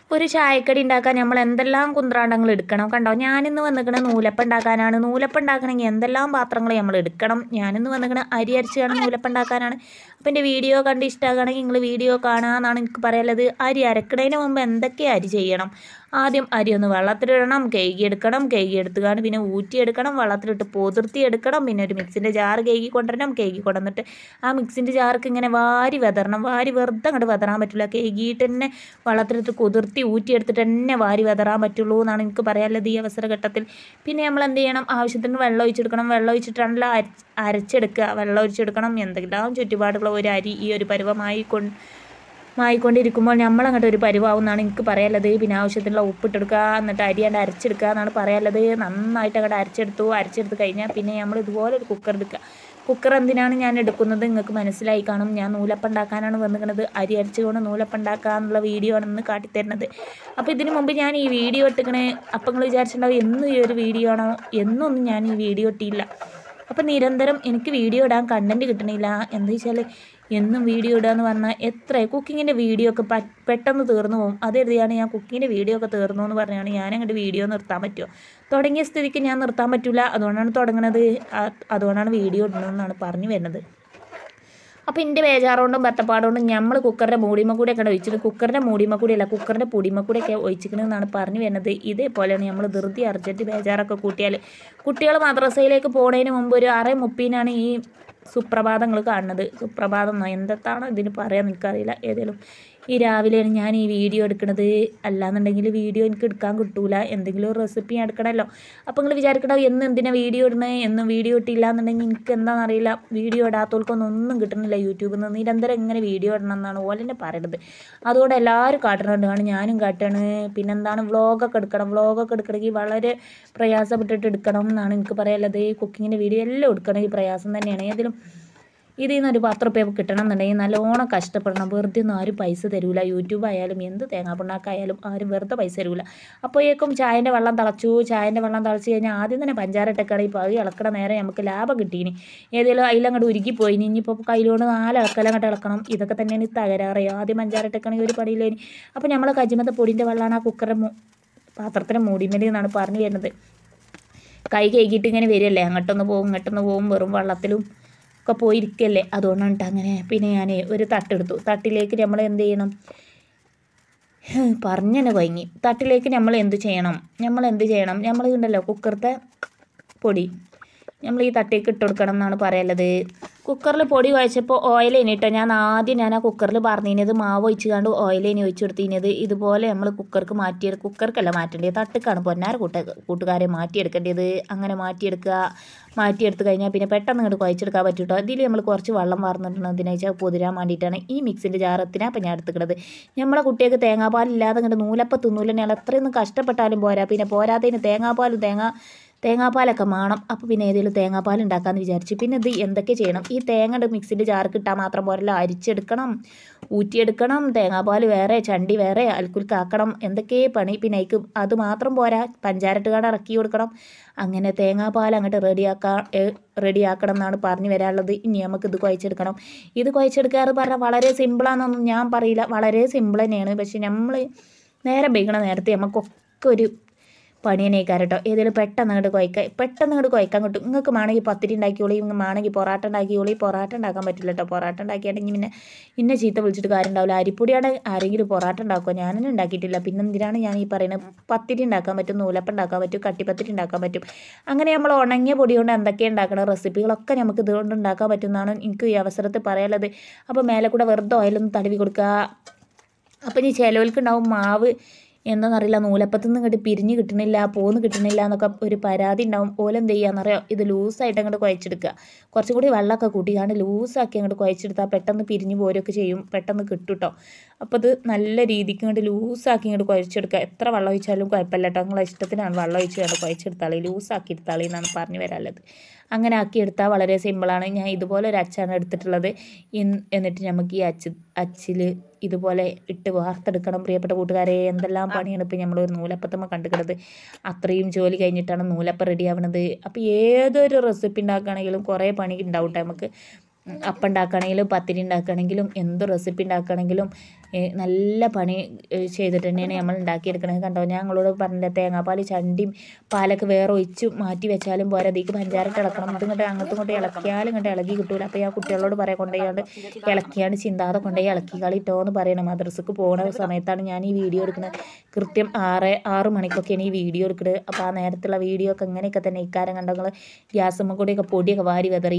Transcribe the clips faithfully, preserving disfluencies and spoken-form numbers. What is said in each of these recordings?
ഒരു ചായക്കടി ഉണ്ടാക്കാൻ നമ്മൾ എന്തെല്ലാം കുന്ത്രാണ്ടങ്ങൾ എടുക്കണം കണ്ടോ. ഞാനിന്ന് വന്നിക്കണ നൂലപ്പം ഉണ്ടാക്കാനാണ്. നൂലപ്പം ഉണ്ടാക്കണമെങ്കിൽ എന്തെല്ലാം പാത്രങ്ങൾ നമ്മൾ എടുക്കണം. ഞാനിന്ന് വന്നിക്കണ അരി അരച്ചാണ് നൂലപ്പം ഉണ്ടാക്കാനാണ്. അപ്പം എൻ്റെ വീഡിയോ കണ്ട് ഇഷ്ടമാക്കുകയാണെങ്കിൽ നിങ്ങൾ വീഡിയോ കാണാമെന്നാണ് എനിക്ക് പറയാനുള്ളത്. അരി അരക്കണതിന് മുമ്പ് എന്തൊക്കെ അരി ചെയ്യണം. ആദ്യം അരി ഒന്ന് വെള്ളത്തിലിടണം, കഴുകിയെടുക്കണം, കഴുകിയെടുത്തുകൊണ്ട് പിന്നെ ഊറ്റിയെടുക്കണം, വെള്ളത്തിലിട്ട് പൊതിർത്തി എടുക്കണം, പിന്നെ ഒരു മിക്സിൻ്റെ ജാറ് കഴുകി കൊണ്ടുവരണം. കഴുകി കൊണ്ടുവന്നിട്ട് ആ മിക്സിൻ്റെ ജാർക്ക് ഇങ്ങനെ വാരി വെതറണം. വാരി വെറുതെ അങ്ങോട്ട് വെതറാൻ പറ്റില്ല, കഴുകിയിട്ട് തന്നെ വെള്ളത്തിലിട്ട് കുതിർത്തി ഊറ്റിയെടുത്തിട്ട് തന്നെ വാരി വെതറാൻ പറ്റുള്ളൂ എന്നാണ് എനിക്ക് പറയാനുള്ളത് ഈ അവസരഘട്ടത്തിൽ. പിന്നെ നമ്മൾ എന്ത് ചെയ്യണം, ആവശ്യത്തിന് വെള്ളം ഒഴിച്ചെടുക്കണം. വെള്ളം ഒഴിച്ചിട്ടാണല്ലോ അര അരച്ചെടുക്കുക. വെള്ളം ഒഴിച്ചെടുക്കണം. എന്തെല്ലാം ചുറ്റുപാടുകൾ ഒരു അരി ഈ ഒരു പരുവമായി കൊണ്ട് മായിക്കൊണ്ടിരിക്കുമ്പോൾ നമ്മളങ്ങോട്ട് ഒരു പരുവാവുമെന്നാണ് എനിക്ക് പറയാനുള്ളത്. പിന്നെ ആവശ്യത്തിനുള്ള ഉപ്പിട്ടെടുക്കുക, എന്നിട്ട് അരിയാണ്ട് അരച്ചെടുക്കുക എന്നാണ് പറയാനുള്ളത്. നന്നായിട്ട് അങ്ങോട്ട് അരച്ചെടുത്തു. അരച്ചെടുത്ത് കഴിഞ്ഞാൽ പിന്നെ നമ്മൾ ഇതുപോലെ ഒരു കുക്കർ എടുക്കുക. കുക്കർ എന്തിനാണ് ഞാൻ എടുക്കുന്നത് നിങ്ങൾക്ക് മനസ്സിലായി കാണും. ഞാൻ നൂലപ്പം ഉണ്ടാക്കാനാണ് വന്നിരിക്കുന്നത്. അരി അരച്ചുകൊണ്ട് നൂലപ്പം ഉണ്ടാക്കാനുള്ള വീഡിയോ ആണെന്ന് കാട്ടിത്തരുന്നത്. അപ്പോൾ ഇതിന് മുമ്പ് ഞാൻ ഈ വീഡിയോ ഇട്ടിക്കണേ. അപ്പം നിങ്ങൾ വിചാരിച്ചിട്ടുണ്ടാവും എന്നും ഈ ഒരു വീഡിയോ ആണോ. എന്നൊന്നും ഞാൻ ഈ വീഡിയോ ഇട്ടില്ല. അപ്പം നിരന്തരം എനിക്ക് വീഡിയോ ഇടാൻ കണ്ടൻറ്റ് കിട്ടണില്ല. എന്താ വെച്ചാൽ എന്നും വീഡിയോ ഇടുക എന്ന് പറഞ്ഞാൽ എത്ര കുക്കിങ്ങിൻ്റെ വീഡിയോ ഒക്കെ പെട്ടെന്ന് തീർന്നു പോകും. അതെഴുതിയാണ് ഞാൻ കുക്കിങ്ങിൻ്റെ വീഡിയോ ഒക്കെ തീർന്നു എന്ന് പറഞ്ഞാണ് ഞാൻ അങ്ങോട്ട് വീഡിയോ നിർത്താൻ പറ്റുമോ. തുടങ്ങിയ സ്ഥിതിക്ക് ഞാൻ നിർത്താൻ പറ്റില്ല. അതുകൊണ്ടാണ് തുടങ്ങുന്നത്. അതുകൊണ്ടാണ് വീഡിയോ ഇടണമെന്നാണ് പറഞ്ഞു വരുന്നത്. അപ്പോൾ എൻ്റെ ബേജാറുകൊണ്ടും ബത്തപ്പാടുകൊണ്ടും നമ്മൾ കുക്കറിൻ്റെ മൂടിമ കൂടെയൊക്കെ ഒഴിച്ചിട്ട് കുക്കറിൻ്റെ മൂടിമ കൂടിയല്ല കുക്കറിൻ്റെ പൊടിമ കൂടെയൊക്കെ ഒഴിച്ചിക്കണമെന്നാണ് പറഞ്ഞു വരുന്നത്. ഇതേപോലെയാണ് നമ്മൾ ധൃതി അർജൻറ്റ് ബേജാറൊക്കെ കൂട്ടിയാൽ. കുട്ടികൾ മദ്രസയിലേക്ക് പോകുന്നതിന് മുമ്പ് ഒരു ആറ് മുപ്പതിനാണ് ഈ സുപ്രഭാതങ്ങൾ കാണുന്നത്. സുപ്രഭാതം എന്താണ് ഇതിന് പറയാൻ എനിക്കറിയില്ല. ഏതെങ്കിലും ഈ രാവിലെയാണ് ഞാൻ ഈ വീഡിയോ എടുക്കുന്നത്. അല്ലാന്നുണ്ടെങ്കിൽ വീഡിയോ എനിക്ക് എടുക്കാൻ കിട്ടൂല. എന്തെങ്കിലും ഒരു റെസിപ്പി ഞാൻ എടുക്കണമല്ലോ. അപ്പോൾ നിങ്ങൾ വിചാരിക്കണോ എന്ന് എന്തിനാ വീഡിയോ ഇടുന്നത്, എന്നും വീഡിയോ ഇട്ടില്ല എന്നുണ്ടെങ്കിൽ എനിക്ക് എന്താണെന്നറിയില്ല. വീഡിയോ ഇടാത്തവർക്കൊന്നും ഒന്നും കിട്ടുന്നില്ല യൂട്യൂബിൽ നിന്ന്. നിരന്തരം ഇങ്ങനെ വീഡിയോ ഇടണം എന്നാണ് ഓലെന്നെ പറയുന്നത്. അതുകൊണ്ട് എല്ലാവരും കാട്ടുന്നുണ്ടാണ്, ഞാനും കാട്ടാണ്. പിന്നെന്താണ് വ്ളോഗൊക്കെ എടുക്കണം. വ്ളോഗൊക്കെ എടുക്കണമെങ്കിൽ വളരെ പ്രയാസപ്പെട്ടിട്ട് എടുക്കണം എന്നാണ് എനിക്ക് പറയാനുള്ളത്. കുക്കിങ്ങിൻ്റെ വീഡിയോ എല്ലാം എടുക്കണമെങ്കിൽ പ്രയാസം തന്നെയാണ്. ഏതെങ്കിലും ഇതിൽ നിന്നൊരു പത്ത് റുപ്യ കിട്ടണം എന്നുണ്ടെങ്കിൽ നല്ലോണം കഷ്ടപ്പെടണം. വെറുതെ ഒന്നും ആരും പൈസ തരൂല. യൂട്യൂബ് ആയാലും എന്ത് തേങ്ങാപ്പിണ്ണാക്കായാലും ആരും വെറുതെ പൈസ തരൂല. അപ്പോഴേക്കും ചായൻ്റെ വെള്ളം തിളച്ചു. ചായൻ്റെ വെള്ളം തിളച്ച് കഴിഞ്ഞാൽ ആദ്യം തന്നെ പഞ്ചാര ഇട്ടക്കട. ഇപ്പോൾ അത് ഇളക്കണ നേരെ നമുക്ക് ലാഭം കിട്ടീനി. ഏതെങ്കിലും അതിലങ്ങോട്ട് ഉരുകിപ്പോയിനി. ഇനിയിപ്പോൾ കയ്യിലോണ്ട് നാല് ഇളക്കലങ്ങോട്ട് ഇളക്കണം. ഇതൊക്കെ തന്നെയാണ് തകരാറ്. ആദ്യം പഞ്ചാര ഇട്ടക്കണമെങ്കിൽ ഒരു പടിയിലേനി. അപ്പോൾ നമ്മൾ കജിമത്തെ പൊടിൻ്റെ വെള്ളമാണ് ആ കുക്കറിൻ്റെ പാത്രത്തിൻ്റെ മൂടിമേൽ എന്നാണ് പറഞ്ഞു വരുന്നത്. കൈ കഴുകിയിട്ട് ഇങ്ങനെ വരികയല്ലേ, അങ്ങോട്ടൊന്ന് പോകും ഇങ്ങോട്ടൊന്ന് പോകും, വെറും വെള്ളത്തിലും ഒക്കെ പോയിരിക്കല്ലേ. അതുകൊണ്ടാണ് അങ്ങനെ. പിന്നെ ഞാൻ ഒരു തട്ടെടുത്തു. തട്ടിലേക്ക് നമ്മൾ എന്ത് ചെയ്യണം, പറഞ്ഞെന്നെ കൊയങ്ങി. തട്ടിലേക്ക് നമ്മൾ എന്ത് ചെയ്യണം നമ്മൾ എന്ത് ചെയ്യണം നമ്മൾ ഉണ്ടല്ലോ കുക്കറത്തെ പൊടി നമ്മൾ ഈ തട്ടിലേക്ക് ഇട്ട് കൊടുക്കണം എന്നാണ് പറയുള്ളത്. കുക്കറിൽ പൊടി കുഴച്ചപ്പോൾ ഓയിലേനി കേട്ടോ. ഞാൻ ആദ്യം ഞാൻ ആ കുക്കറിൽ പറഞ്ഞിരുന്നത് മാവ് ഒഴിച്ച് കണ്ട് ഓയിലേനി ഒഴിച്ച് കൊടുത്തിരുന്നത്. ഇതുപോലെ നമ്മൾ കുക്കർക്ക് മാറ്റിയെടുക്കുക. കുക്കർക്കല്ല മാറ്റേണ്ടത്, തട്ടിക്കാണ് പൊന്നാര കൂട്ട കൂട്ടുകാരെ മാറ്റിയെടുക്കേണ്ടത്. അങ്ങനെ മാറ്റിയെടുക്കുക. മാറ്റിയെടുത്ത് കഴിഞ്ഞാൽ പിന്നെ പെട്ടെന്ന് ഇങ്ങോട്ട് കുഴച്ചെടുക്കാൻ പറ്റും കേട്ടോ. ഇതിൽ നമ്മൾ കുറച്ച് വെള്ളം വാർന്നിട്ടുണ്ട്. അതിനയച്ചാൽ പൊതിരാൻ വേണ്ടിയിട്ടാണ് ഈ മിക്സിൻ്റെ ജാറത്തിനാണ് അപ്പം ഞാൻ എടുത്തിക്കുന്നത്. നമ്മളെ കുട്ടികൾക്ക് തേങ്ങാപ്പാലില്ലാതെ ഇങ്ങോട്ട് നൂലപ്പം തിന്നൂലെന്നെയാണ്. എത്രയൊന്നും കഷ്ടപ്പെട്ടാലും പോരാ. പിന്നെ പോരാത്തതിന് തേങ്ങാപ്പാലും തേങ്ങ തേങ്ങാപ്പാലൊക്കെ വേണം. അപ്പോൾ പിന്നെ ഏതെങ്കിലും തേങ്ങാപ്പാൽ ഉണ്ടാക്കാമെന്ന് വിചാരിച്ചു. പിന്നെ ഇത് എന്തൊക്കെ ചെയ്യണം, ഈ തേങ്ങയുടെ മിക്സിൻ്റെ ജാർ കിട്ടാൻ മാത്രം പോരല്ലോ, അരിച്ചെടുക്കണം, ഊറ്റിയെടുക്കണം, തേങ്ങാപ്പാൽ വേറെ, ചണ്ടി വേറെ, അൽക്കുൽക്കാക്കണം, എന്തൊക്കെ പണി. പിന്നെ അതിക്ക് അത് മാത്രം പോരാ, പഞ്ചാരട്ടുകാട് ഇറക്കി കൊടുക്കണം. അങ്ങനെ തേങ്ങാപ്പാൽ അങ്ങോട്ട് റെഡിയാക്കാൻ റെഡിയാക്കണം എന്നാണ് പറഞ്ഞു വരാനുള്ളത്. ഇനി നമുക്ക് ഇത് കുഴച്ചെടുക്കണം. ഇത് കുഴച്ചെടുക്കാറ് പറഞ്ഞാൽ വളരെ സിമ്പിളാണെന്നൊന്നും ഞാൻ പറയില്ല, വളരെ സിമ്പിൾ തന്നെയാണ്. പക്ഷെ നമ്മൾ നേരം വൈകണ നേരത്തെ നമുക്കൊക്കെ ഒരു പണി തന്നെയായിക്കാറ് കേട്ടോ. ഏതെങ്കിലും പെട്ടെന്ന് അങ്ങോട്ട് കുഴക്കാൻ പെട്ടെന്ന് അങ്ങോട്ട് കുഴക്കാൻ കിട്ടും. നിങ്ങൾക്ക് വേണമെങ്കിൽ പത്തിരി ഉണ്ടാക്കിയോളി, ഇങ്ങനെ വേണമെങ്കിൽ പൊറാട്ട ഉണ്ടാക്കിയോളി. പൊറാട്ട ഉണ്ടാക്കാൻ പറ്റില്ല കേട്ടോ. പൊറാട്ട ഉണ്ടാക്കിയാണെങ്കിൽ പിന്നെ ഇന്ന ചീത്ത വിളിച്ചിട്ട് കാര്യം ഉണ്ടാവില്ല. അരിപ്പൊടിയാണ് ആരെങ്കിലും പൊറാട്ട ഉണ്ടാക്കുക, ഞാനൊന്നും ഉണ്ടാക്കിയിട്ടില്ല. പിന്നെ എന്തിനാണ് ഞാൻ ഈ പറയുന്നത്. പത്തിരി ഉണ്ടാക്കാൻ പറ്റും, നൂലപ്പം ഉണ്ടാക്കാൻ പറ്റും, കട്ടിപ്പത്തിരി ഉണ്ടാക്കാൻ പറ്റും. അങ്ങനെ നമ്മൾ ഉണങ്ങിയ പൊടി കൊണ്ട് എന്തൊക്കെ ഉണ്ടാക്കണം റെസിപ്പികളൊക്കെ നമുക്ക് ഇതുകൊണ്ട് ഉണ്ടാക്കാൻ പറ്റുമെന്നാണ് എനിക്ക് ഈ അവസരത്തിൽ പറയാനുള്ളത്. അപ്പോൾ മേലെ കൂടെ വെറുതെ ഓയിലൊന്ന് തടവി കൊടുക്കുക. അപ്പം ഇനി ചിലവർക്ക് ഉണ്ടാവും മാവ് എന്താണെന്നറിയില്ല, നൂലപ്പത്തിൽ നിന്ന് ഇങ്ങോട്ട് പിരിഞ്ഞ് കിട്ടണില്ല, പോന്ന് കിട്ടണില്ല എന്നൊക്കെ ഒരു പരാതി ഉണ്ടാവും. ഓലെന്ത് ചെയ്യാന്നറിയോ, ഇത് ലൂസായിട്ട് അങ്ങോട്ട് കുഴച്ചെടുക്കുക. കുറച്ചും കൂടി വെള്ളമൊക്കെ കൂട്ടിക്കാണ്ട് ലൂസാക്കി അങ്ങോട്ട് കുഴച്ചെടുത്താൽ പെട്ടെന്ന് പിരിഞ്ഞ് പോരൊക്കെ ചെയ്യും, പെട്ടെന്ന് കിട്ടും കേട്ടോ. അപ്പോൾ ഇത് നല്ല രീതിക്ക് ഇങ്ങോട്ട് ലൂസാക്കി ഇങ്ങോട്ട് കുഴച്ചെടുക്കുക. എത്ര വെള്ളം ഒഴിച്ചാലും കുഴപ്പമില്ല കേട്ടോ. നിങ്ങളെ ഇഷ്ടത്തിനാണ് വെള്ളം ഒഴിച്ച് കണ്ട് കുഴച്ചെടുത്താളി, ലൂസാക്കി എടുത്താളി എന്നാണ് പറഞ്ഞു വരാനുള്ളത്. അങ്ങനെ ആക്കിയെടുത്താൽ വളരെ സിമ്പിളാണ്. ഞാൻ ഇതുപോലെ ഒരു അച്ചാണ് എടുത്തിട്ടുള്ളത്. എന്നിട്ട് നമുക്ക് ഈ അച്ച് അച്ചിൽ ഇതുപോലെ ഇട്ട് വാർത്തെടുക്കണം. പ്രിയപ്പെട്ട കൂട്ടുകാരെ, എന്തെല്ലാം പണിയാണ് ഇപ്പോൾ നമ്മളൊരു നൂലപ്പത്തമ്മ കണ്ടുകിടത്. അത്രയും ജോലി കഴിഞ്ഞിട്ടാണ് നൂലപ്പം റെഡി ആവുന്നത്. അപ്പോൾ ഏതൊരു റെസിപ്പി ഉണ്ടാക്കുകയാണെങ്കിലും കുറേ പണി ഉണ്ടാവും കേട്ടോ നമുക്ക്. അപ്പം ഉണ്ടാക്കുകയാണെങ്കിലും പത്തിരി ഉണ്ടാക്കുകയാണെങ്കിലും എന്ത് റെസിപ്പി ഉണ്ടാക്കുകയാണെങ്കിലും നല്ല പണി ചെയ്തിട്ട് തന്നെയാണ് നമ്മൾ ഉണ്ടാക്കിയെടുക്കുന്നത്. കണ്ടോ, ഞാൻ നിങ്ങളോട് പറഞ്ഞില്ല തേങ്ങാപ്പാൽ ചണ്ടിയും പാലൊക്കെ വേറെ ഒഴിച്ച് മാറ്റി വെച്ചാലും പോരാ, അതിലേക്ക് പഞ്ചാരട്ട് ഇളക്കണം. ഇത് ഇങ്ങോട്ട് അങ്ങോട്ടും ഇങ്ങോട്ട് ഇളക്കിയാലും ഇങ്ങോട്ട് ഇളകി കിട്ടൂല. അപ്പോൾ ഞാൻ കുട്ടികളോട് പറയാൻ കൊണ്ടുപോയാണ്ട് ഇളക്കിയാണ്ട് ചിന്താതെ കൊണ്ടുപോയി ഇളക്കി കളിട്ടോ എന്ന് പറയണം. മദ്രസക്ക് പോകുന്ന സമയത്താണ് ഞാൻ ഈ വീഡിയോ എടുക്കുന്നത്. കൃത്യം ആറ് ആറ് മണിക്കൊക്കെയാണ് ഈ വീഡിയോ എടുക്കുന്നത്. അപ്പോൾ ആ നേരത്തുള്ള വീഡിയോ ഒക്കെ ഇങ്ങനെയൊക്കെ തന്നെ ഇക്കാരം കണ്ടങ്ങൾ ഗ്യാസുമ്മ കൂടിയൊക്കെ പൊടിയൊക്കെ വാരി വിതറി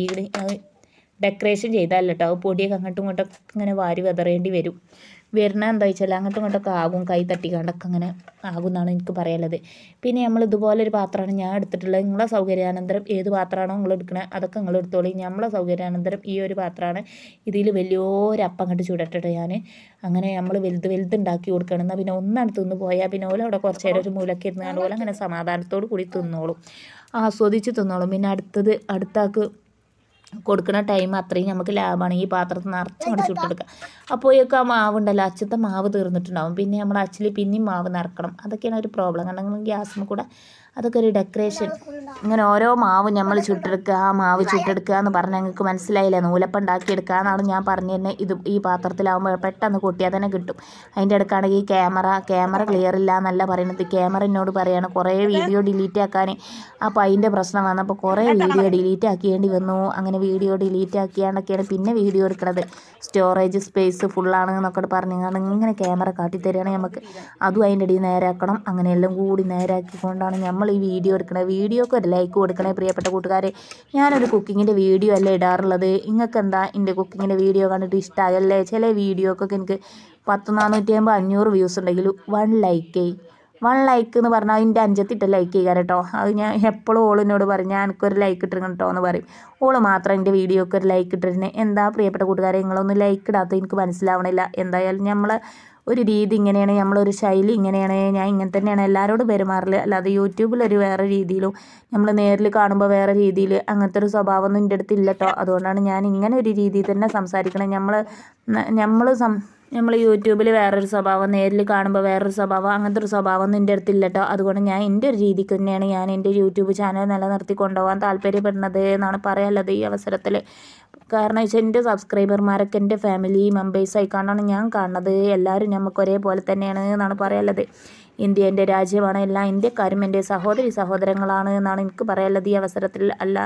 ഡെക്കറേഷൻ ചെയ്താൽ കേട്ടോ, പൊടിയൊക്കെ അങ്ങോട്ടും ഇങ്ങോട്ടൊക്കെ ഇങ്ങനെ വാരി വിതറേണ്ടി വരും. വരുന്ന എന്താ വെച്ചാൽ അങ്ങോട്ടും ഇങ്ങോട്ടൊക്കെ ആകും, കൈ തട്ടിക്കാണ്ടൊക്കെ അങ്ങനെ ആകും എന്നാണ് എനിക്ക് പറയാനുള്ളത്. പിന്നെ നമ്മൾ ഇതുപോലൊരു പാത്രമാണ് ഞാൻ എടുത്തിട്ടുള്ളത്. നിങ്ങളെ സൗകര്യാനന്തരം ഏത് പാത്രമാണോ നിങ്ങൾ എടുക്കണത് അതൊക്കെ നിങ്ങൾ എടുത്തോളി. നമ്മളെ സൗകര്യാനന്തരം ഈ ഒരു പാത്രമാണ്. ഇതിൽ വലിയൊരപ്പം അങ്ങോട്ട് ചുടട്ടിട്ട് ഞാൻ അങ്ങനെ നമ്മൾ വലുത് വലുത് ഉണ്ടാക്കി കൊടുക്കണം. എന്നാൽ പിന്നെ ഒന്നടുത്ത് നിന്ന് പോയാൽ പിന്നെ ഓല അവിടെ കുറച്ച് നേരം ഒരു മൂലൊക്കെ ഇരുന്നാണ്ട് പോലെ അങ്ങനെ സമാധാനത്തോട് കൂടി തിന്നോളും, ആസ്വദിച്ച് തിന്നോളും. പിന്നെ അടുത്തത് അടുത്താക്ക് കൊടുക്കുന്ന ടൈം അത്രയും നമുക്ക് ലാഭമാണ്. ഈ പാത്രത്തിൽ നിറച്ചങ്ങോട്ട് ചുട്ടെടുക്കുക. അപ്പോഴൊക്കെ ആ മാവുണ്ടല്ലോ, അച്ചത്തെ മാവ് തീർന്നിട്ടുണ്ടാവും. പിന്നെ നമ്മൾ അച്ചിൽ പിന്നെയും മാവ് നിറക്കണം. അതൊക്കെയാണ് ഒരു പ്രോബ്ലം. കാരണം ഗ്യാസിന് കൂടെ അതൊക്കെ ഒരു ഡെക്കറേഷൻ. ഇങ്ങനെ ഓരോ മാവ് നമ്മൾ ചുട്ടെടുക്കുക, ആ മാവ് ചുട്ടെടുക്കുക എന്ന് പറഞ്ഞാൽ ഞങ്ങൾക്ക് മനസ്സിലായില്ല. നൂലപ്പം ഉണ്ടാക്കിയെടുക്കുക എന്നാണ് ഞാൻ പറഞ്ഞു തന്നെ. ഇത് ഈ പാത്രത്തിലാവുമ്പോൾ പെട്ടെന്ന് കൊട്ടിയാൽ തന്നെ കിട്ടും. അതിൻ്റെ ഇടയ്ക്കാണെങ്കിൽ ക്യാമറ ക്യാമറ ക്ലിയർ ഇല്ല എന്നല്ല പറയുന്നത്. ക്യാമറ എന്നോട് പറയുകയാണ് കുറേ വീഡിയോ ഡിലീറ്റ് ആക്കാൻ. അപ്പോൾ അതിൻ്റെ പ്രശ്നം വന്നപ്പോൾ കുറേ വീഡിയോ ഡിലീറ്റ് ആക്കിയേണ്ടി വന്നു. അങ്ങനെ വീഡിയോ ഡിലീറ്റ് ആക്കിയാണ്ടൊക്കെയാണ് പിന്നെ വീഡിയോ എടുക്കുന്നത്. സ്റ്റോറേജ് സ്പേസ് ഫുള്ളാണ് എന്നൊക്കെ പറഞ്ഞാണ് ഇങ്ങനെ ക്യാമറ കാട്ടിത്തരികയാണ് നമുക്ക്. അതും അതിൻ്റെ ഇടയിൽ നേരാക്കണം. അങ്ങനെയെല്ലാം കൂടി നേരാക്കിക്കൊണ്ടാണ് നമ്മൾ ഈ വീഡിയോ എടുക്കണത്. വീഡിയോക്ക് ഒരു ലൈക്ക് കൊടുക്കണേ പ്രിയപ്പെട്ട കൂട്ടുകാരെ. ഞാനൊരു കുക്കിങ്ങിൻ്റെ വീഡിയോ അല്ലേ ഇടാറുള്ളത്. നിങ്ങൾക്ക് എന്താ എൻ്റെ കുക്കിങ്ങിൻ്റെ വീഡിയോ കണ്ടിട്ട് ഇഷ്ടമായല്ലേ? ചില വീഡിയോക്കൊക്കെ എനിക്ക് പത്ത് നാനൂറ്റി അമ്പത് അഞ്ഞൂറ് വ്യൂസ് ഉണ്ടെങ്കിൽ വൺ ലൈക്ക് വൺ ലൈക്ക് എന്ന് പറഞ്ഞാൽ അതിൻ്റെ അഞ്ചത്തിട്ട് ലൈക്ക് ചെയ്യുക കേട്ടോ. അത് ഞാൻ എപ്പോഴും ഓളിനോട് പറയും ഞാൻ എനിക്കൊരു ലൈക്ക് ഇട്ടിരുന്നു കേട്ടോ എന്ന് പറയും. ഓള് മാത്രം എൻ്റെ വീഡിയോക്ക് ഒരു ലൈക്ക് ഇട്ടിരുന്നത്. എന്താ പ്രിയപ്പെട്ട കൂട്ടുകാരെ നിങ്ങളൊന്നും ലൈക്ക് ഇടാത്ത എനിക്ക് മനസ്സിലാവണില്ല. എന്തായാലും നമ്മൾ ഒരു രീതി ഇങ്ങനെയാണ്, നമ്മളൊരു ശൈലി ഇങ്ങനെയാണ്, ഞാൻ ഇങ്ങനെ തന്നെയാണ് എല്ലാവരോടും പെരുമാറല്. അല്ലാതെ യൂട്യൂബിലൊരു വേറെ രീതിയിലും നമ്മൾ നേരിൽ കാണുമ്പോൾ വേറെ രീതിയിൽ അങ്ങനത്തെ ഒരു സ്വഭാവമൊന്നും എൻ്റെ അടുത്ത് ഇല്ല കേട്ടോ. അതുകൊണ്ടാണ് ഞാൻ ഇങ്ങനെ ഒരു രീതിയിൽ തന്നെ സംസാരിക്കണത്. നമ്മൾ നമ്മൾ സം നമ്മൾ യൂട്യൂബിൽ വേറൊരു സ്വഭാവം, നേരിൽ കാണുമ്പോൾ വേറൊരു സ്വഭാവം, അങ്ങനത്തെ ഒരു സ്വഭാവമൊന്നും എൻ്റെ അടുത്തില്ല കേട്ടോ. അതുകൊണ്ട് ഞാൻ എൻ്റെ ഒരു രീതിക്ക് തന്നെയാണ് ഞാൻ എൻ്റെ യൂട്യൂബ് ചാനൽ നിലനിർത്തി കൊണ്ടുപോകാൻ താല്പര്യപ്പെടുന്നത് എന്നാണ് പറയാനുള്ളത് ഈ അവസരത്തിൽ. കാരണം വെച്ചാൽ എൻ്റെ സബ്സ്ക്രൈബർമാരൊക്കെ എൻ്റെ ഫാമിലി മെമ്പേഴ്സ് ആയിക്കാണ്ടാണ് ഞാൻ കാണുന്നത്. എല്ലാവരും നമുക്ക് ഒരേപോലെ തന്നെയാണ് എന്നാണ് പറയാനുള്ളത്. ഇന്ത്യ എൻ്റെ രാജ്യമാണ്, എല്ലാ ഇന്ത്യക്കാരും എൻ്റെ സഹോദരി സഹോദരങ്ങളാണ് എന്നാണ് എനിക്ക് പറയാനുള്ളത് ഈ അവസരത്തിൽ. അല്ല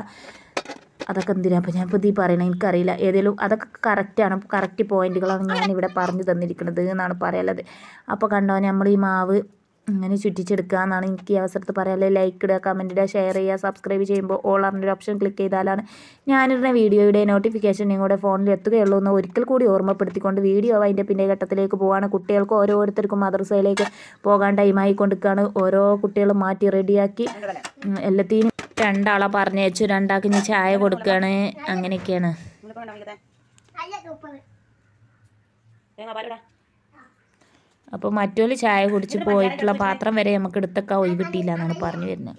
അതൊക്കെ എന്തിനാ അപ്പോൾ ഞാൻ പുതിയ പറയണത് എനിക്കറിയില്ല. ഏതെങ്കിലും അതൊക്കെ കറക്റ്റാണ്, കറക്റ്റ് പോയിന്റുകളാണ് ഞാനിവിടെ പറഞ്ഞു തന്നിരിക്കുന്നത് എന്നാണ് പറയാനുള്ളത്. അപ്പോൾ കണ്ടോ നമ്മൾ ഈ മാവ് അങ്ങനെ ചുറ്റിച്ചെടുക്കുക എന്നാണ് എനിക്ക് ഈ അവസരത്തിൽ പറയാനുള്ളത്. ലൈക്ക് ഇടുക, കമൻറ്റ് ഇടുക, ഷെയർ ചെയ്യുക. സബ്സ്ക്രൈബ് ചെയ്യുമ്പോൾ ഓൾ അറിഞ്ഞൊരു ഓപ്ഷൻ ക്ലിക്ക് ചെയ്താലാണ് ഞാനിടുന്ന വീഡിയോയുടെ നോട്ടിഫിക്കേഷൻ നിങ്ങളുടെ ഫോണിൽ എത്തുകയുള്ളൂ എന്ന് ഒരിക്കൽ കൂടി ഓർമ്മപ്പെടുത്തിക്കൊണ്ട് വീഡിയോ അതിൻ്റെ പിന്നെ ഘട്ടത്തിലേക്ക് പോവാണ്. കുട്ടികൾക്ക് ഓരോരുത്തർക്കും മദ്രസയിലേക്ക് പോകാൻ ടൈമായി കൊണ്ടിരിക്കുകയാണ്. ഓരോ കുട്ടികളും മാറ്റി റെഡിയാക്കി എല്ലാത്തിനും രണ്ടാളെ പറഞ്ഞയച്ചു, രണ്ടാൾക്ക് ഇനി ചായ കൊടുക്കുകയാണ്. അങ്ങനെയൊക്കെയാണ്. അപ്പോൾ മറ്റൊരു ചായ കുടിച്ച് പോയിട്ടുള്ള പാത്രം വരെ നമുക്ക് എടുത്തൊക്കെ ഒഴിവിട്ടില്ല എന്നാണ് പറഞ്ഞു വരുന്നത്.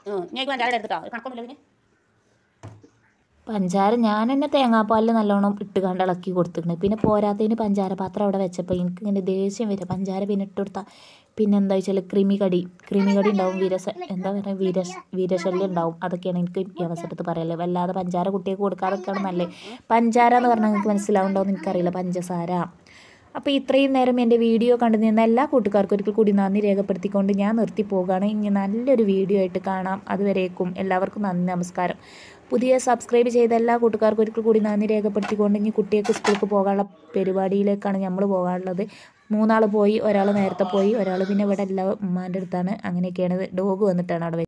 പഞ്ചാര ഞാൻ തന്നെ തേങ്ങാപ്പാലിൽ നല്ലോണം ഇട്ട് കണ്ട് ഇളക്കി കൊടുത്തിട്ടുണ്ട്. പിന്നെ പോരാത്തതിന് പഞ്ചാര പാത്രം അവിടെ വെച്ചപ്പോൾ എനിക്ക് ഇങ്ങനെ ദേഷ്യം വരിക. പഞ്ചാര പിന്നെ ഇട്ട് കൊടുത്താൽ പിന്നെ എന്താ വെച്ചാൽ ക്രിമികടി ക്രിമികടി ഉണ്ടാവും, വീരശ എന്താ പറയുക വീര വീരശല്യം ഉണ്ടാവും. അതൊക്കെയാണ് എനിക്ക് ഈ അവസരത്തിൽ പറയാനുള്ളത്. വല്ലാതെ പഞ്ചാര കുട്ടികൾക്ക് കൊടുക്കാതൊക്കെയാണ് നല്ലത്. പഞ്ചാര എന്ന് പറഞ്ഞാൽ നിങ്ങൾക്ക് മനസ്സിലാവുണ്ടോ എന്ന് എനിക്കറിയില്ല, പഞ്ചസാര. അപ്പോൾ ഇത്രയും നേരം എൻ്റെ വീഡിയോ കണ്ടു നിന്ന എല്ലാ കൂട്ടുകാർക്കും ഒരിക്കൽ കൂടി നന്ദി രേഖപ്പെടുത്തിക്കൊണ്ട് ഞാൻ നിർത്തി പോകുകയാണ്. ഇനി നല്ലൊരു വീഡിയോ ആയിട്ട് കാണാം. അതുവരേക്കും എല്ലാവർക്കും നന്ദി, നമസ്കാരം. പുതിയ സബ്സ്ക്രൈബ് ചെയ്ത എല്ലാ കൂട്ടുകാർക്കും ഒരിക്കൽ കൂടി നന്ദി രേഖപ്പെടുത്തിക്കൊണ്ട് ഇനി കുട്ടികൾക്ക് സ്കൂൾക്ക് പോകാനുള്ള പരിപാടിയിലേക്കാണ് നമ്മൾ പോകാനുള്ളത്. മൂന്നാൾ പോയി, ഒരാൾ നേരത്തെ പോയി, ഒരാൾ പിന്നെ ഇവിടെ എല്ലാ ഉമ്മാൻ്റെ അടുത്താണ്. അങ്ങനെയൊക്കെയാണ്. ഡോഗ് വന്നിട്ടാണ് അവിടെ